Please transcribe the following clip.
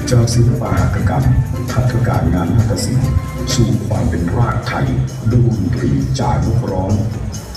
จากศิลปหัตถกรรมหัตถการงานนาฏศิลป์สู่ความเป็นรากไทยด้วยดนตรีจารึกร้อง